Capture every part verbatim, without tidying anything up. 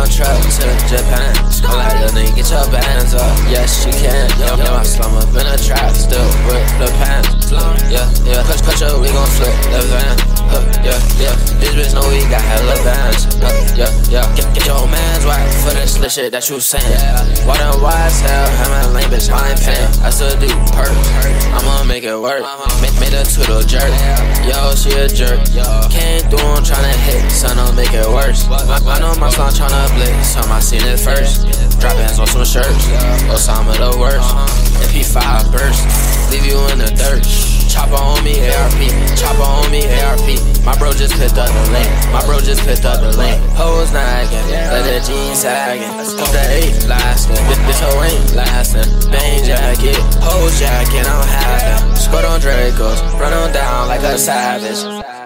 Lambtruck to Japan. I'm like, little nigga, get your bands up. Yes, she can. Yeah, yeah, my slum up in a trap, still with the pants. Yeah, yeah, cut, cut your, we gon' flip the van. Huh, yeah, yeah, this bitch know we got hella bands. Huh, yeah, yeah, get, get your man's wife for this slit shit that you saying. Why them wise hell, have my lame bitch, I ain't paying. I still do perk, I'ma make it work. Make, made a toodle jerk, yo, she a jerk. Came through, I'm tryna hit, son, I'll make it worse. I, I know my son tryna blitz, so I seen it first. Drop hands on some shirts, Osama the worst. M P five burst, leave you in the dirt. Chopper on me, A R P, chopper on me, A R P. My bro just picked up the lane, my bro just picked up the lane. Hoes nagging, let the jeans sagging. Hope that eight lasting, this, this hoe ain't lasting. Bang jacket, hose jacket, I'm having. Squirt on Dracos, run on down like a savage.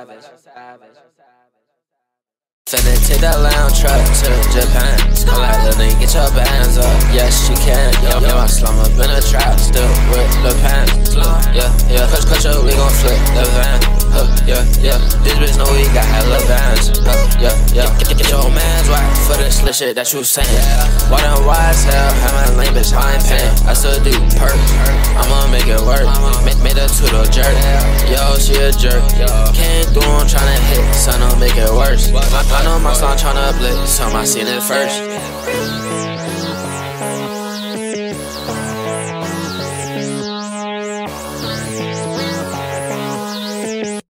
Finna take that Lambtruck to Japan. I'm like, little nigga, get your bands up. Yes, she can. Yeah, yeah, my slum up in a trap, still with the pants. Yeah, yeah, cut, cut your, we gon' flip the van. Huh, yeah, yeah, this bitch know we got hella bands. Huh, yeah, yeah, get, get your man's wife for this slit shit that you saying. Why them wise hell, have my lame bitch, I ain't paying. I still do perk, I'ma make it work. Made, made a toodle jerk, yo, she a jerk. Came through, I'm tryna hit, son, I'll make it worse. I know my son tryna blitz, so I seen it first.